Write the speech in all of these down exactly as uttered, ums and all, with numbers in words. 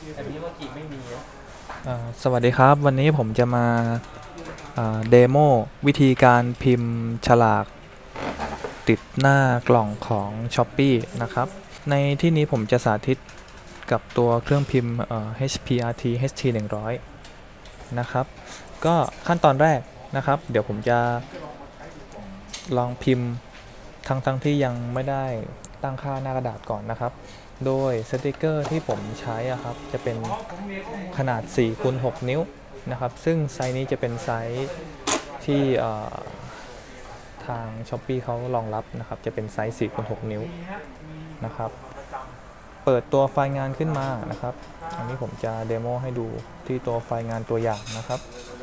แต่นี้เมื่อกี้ไม่มีสวัสดีครับวันนี้ผมจะมาเดโมวิธีการพิมพ์ฉลากติดหน้ากล่องของ Shopee นะครับในที่นี้ผมจะสาธิตกับตัวเครื่องพิมพ์ เอช พี อาร์ ที เอช ที หนึ่งร้อย นะครับก็ขั้นตอนแรกนะครับเดี๋ยวผมจะลองพิมพ์ทั้งทั้งที่ยังไม่ได้ตั้งค่าหน้ากระดาษก่อนนะครับโดยสติกเกอร์ที่ผมใช้ครับจะเป็นขนาด สี่คูณ หก นิ้วนะครับซึ่งไซส์นี้จะเป็นไซส์ที่ทาง Shopee เขารองรับนะครับจะเป็นไซส์ สี่คูณ หก นิ้วนะครับเปิดตัวไฟล์งานขึ้นมานะครับอันนี้ผมจะเดโมให้ดูที่ตัวไฟล์งานตัวอย่างนะครับ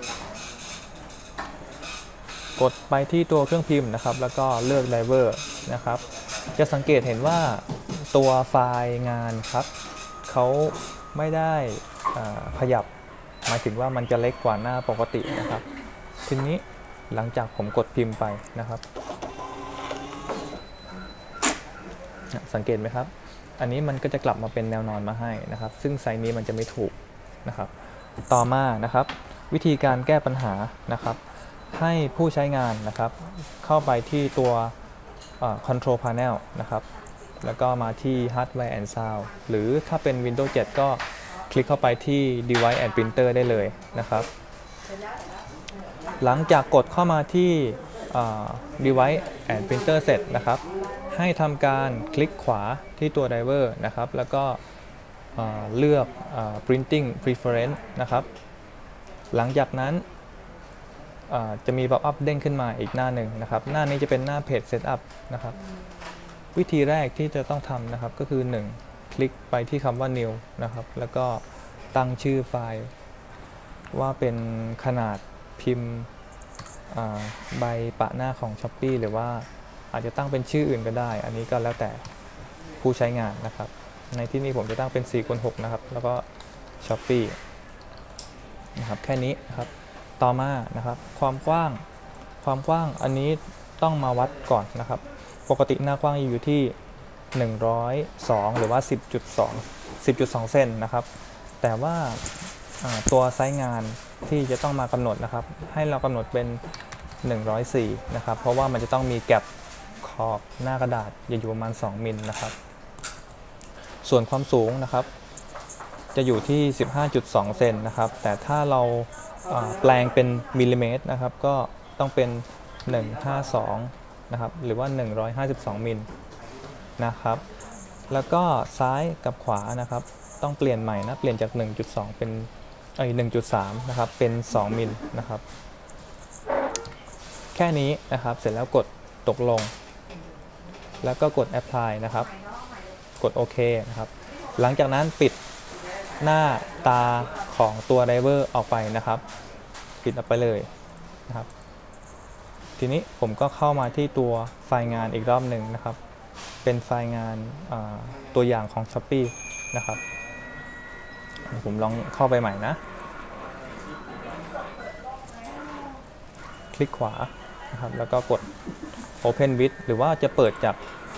กดไปที่ตัวเครื่องพิมพ์นะครับแล้วก็เลือกไดเวอร์นะครับจะสังเกตเห็นว่าตัวไฟล์งานครับเขาไม่ได้ขยับหมายถึงว่ามันจะเล็กกว่าหน้าปกตินะครับทีนี้หลังจากผมกดพิมพ์ไปนะครับสังเกตไหมครับอันนี้มันก็จะกลับมาเป็นแนวนอนมาให้นะครับซึ่งไซส์นี้มันจะไม่ถูกนะครับต่อมานะครับวิธีการแก้ปัญหานะครับให้ผู้ใช้งานนะครับเข้าไปที่ตัว Control Panel นะครับแล้วก็มาที่ Hardware and Sound หรือถ้าเป็น Windows เจ็ด ก็คลิกเข้าไปที่ Device and Printer ได้เลยนะครับหลังจากกดเข้ามาที่ Device and Printer เสร็จนะครับให้ทำการคลิกขวาที่ตัว Driver นะครับแล้วก็เลือก Printing Preference นะครับหลังจากนั้นจะมี pop-up เด้งขึ้นมาอีกหน้าหนึ่งนะครับหน้านี้จะเป็นหน้าเพจ Setup นะครับวิธีแรกที่จะต้องทำนะครับก็คือหนึ่งคลิกไปที่คำว่า New นะครับแล้วก็ตั้งชื่อไฟล์ว่าเป็นขนาดพิมพ์ใบปะหน้าของ Shopee หรือว่าอาจจะตั้งเป็นชื่ออื่นก็ได้อันนี้ก็แล้วแต่ผู้ใช้งานนะครับในที่นี้ผมจะตั้งเป็น สี่คูณ หก นะครับแล้วก็ Shopee นะครับแค่นี้นะครับต่อมานะครับความกว้างความกว้างอันนี้ต้องมาวัดก่อนนะครับปกติหน้ากว้างอยู่ที่หนึ่งร้อยสองหรือว่า สิบจุดสอง สิบจุดสอง เซนนะครับแต่ว่าตัวไซส์งานที่จะต้องมากำหนดนะครับให้เรากำหนดเป็นหนึ่งร้อยสี่นะครับเพราะว่ามันจะต้องมีแก็บขอบหน้ากระดาษอยู่ประมาณสองมิลนะครับส่วนความสูงนะครับจะอยู่ที่ สิบห้าจุดสอง เซนนะครับแต่ถ้าเราแปลงเป็นมิลลิเมตรนะครับก็ต้องเป็นหนึ่งร้อยห้าสิบสองนะครับหรือว่าหนึ่งร้อยห้าสิบสองมิลนะครับแล้วก็ซ้ายกับขวานะครับต้องเปลี่ยนใหม่นะเปลี่ยนจาก หนึ่งจุดสอง เป็นเอ้ย หนึ่งจุดสาม นะครับเป็นสองมิลนะครับแค่นี้นะครับเสร็จแล้วกดตกลงแล้วก็กด apply นะครับกดโอเคนะครับหลังจากนั้นปิดหน้าตาของตัวไดเวอร์ออกไปนะครับปิดออกไปเลยนะครับทีนี้ผมก็เข้ามาที่ตัวไฟล์งานอีกรอบหนึ่งนะครับเป็นไฟล์งานตัวอย่างของ Shopee นะครับผมลองเข้าไปใหม่นะคลิกขวานะครับแล้วก็กด Open with หรือว่าจะเปิดจาก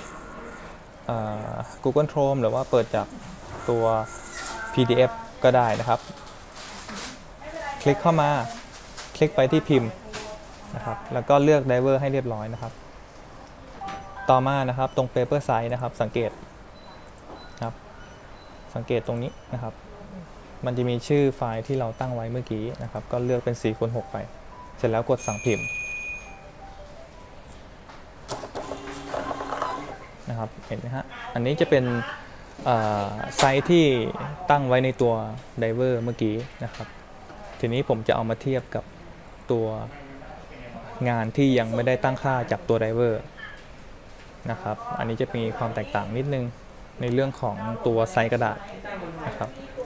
Google Chrome หรือว่าเปิดจากตัว พี ดี เอฟ ก็ได้นะครับคลิกเข้ามาคลิกไปที่พิมพ์นะครับแล้วก็เลือก Driver ให้เรียบร้อยนะครับต่อมานะครับตรง Paper Size นะครับสังเกตครับสังเกตตรงนี้นะครับมันจะมีชื่อไฟล์ที่เราตั้งไว้เมื่อกี้นะครับก็เลือกเป็น สี่คูณ หก ไปเสร็จแล้วกดสั่งพิมพ์นะครับเห็นไหมฮะอันนี้จะเป็นไซส์ที่ตั้งไว้ในตัวไดเวอร์เมื่อกี้นะครับทีนี้ผมจะเอามาเทียบกับตัวงานที่ยังไม่ได้ตั้งค่าจากตัวไดเวอร์นะครับอันนี้จะมีความแตกต่างนิดนึงในเรื่องของตัวไซส์กระดาษนะครับ